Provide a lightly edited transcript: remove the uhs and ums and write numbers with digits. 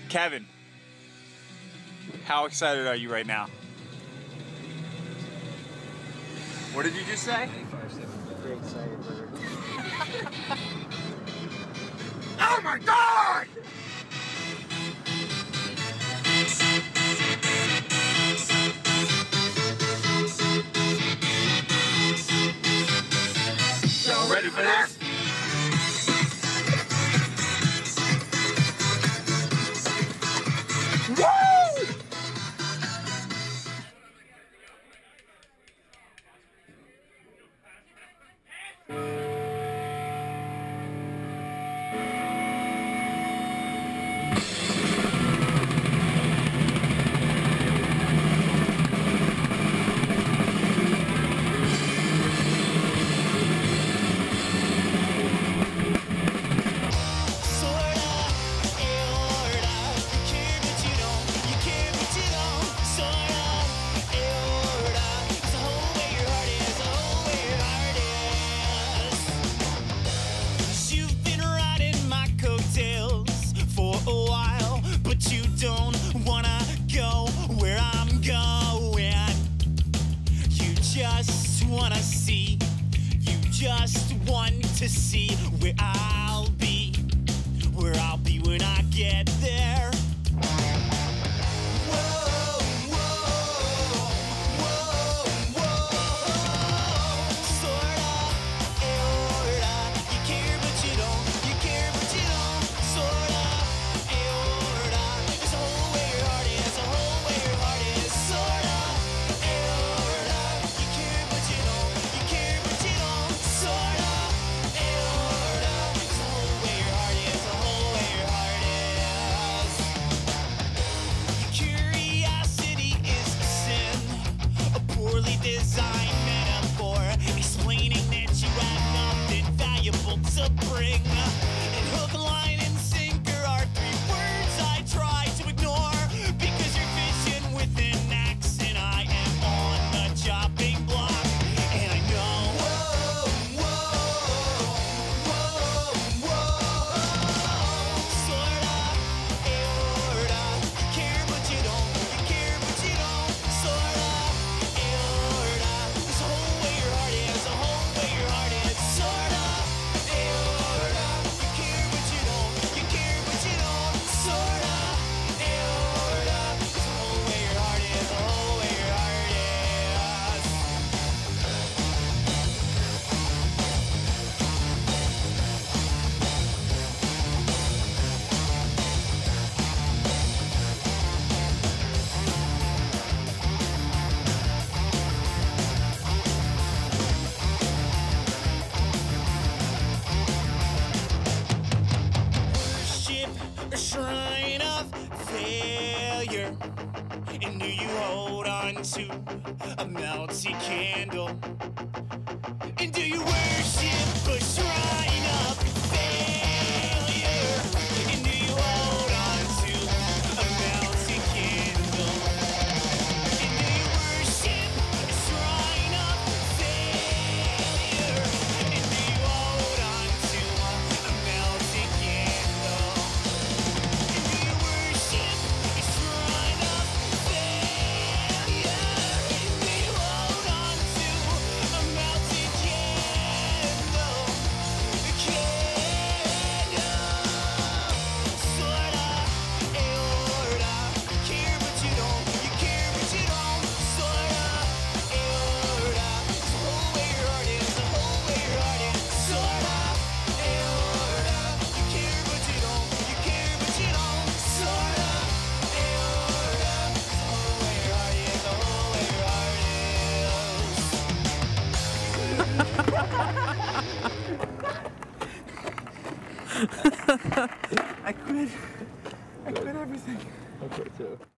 Kevin, how excited are you right now? What did you just say? Very excited, brother. Oh my God! Y'all ready for this? To see where I'll be when I get there. Whoa, whoa, whoa, whoa. Sorta aorta. You care but you don't. You care but you don't. Sorta aorta. There's a hole where your heart is. A hole where your heart is. Sorta aorta. You care but you don't. You care but you don't. Sorta. Design metaphor explaining that you have nothing valuable to bring. And hook, line, and sinker are three words I try to ignore because you're fishing with an axe and I am on the chopping block. And I know. Whoa, whoa, whoa, whoa. Sorta aorta. You care but you don't. You care but you don't. Sorta. A shrine of failure. And do you hold on to a melty candle? And do you worship a shrine of failure? And do you hold on to a melty candle? And do you worship a shrine of failure? And do you hold on to a melty candle? I quit everything. I quit too.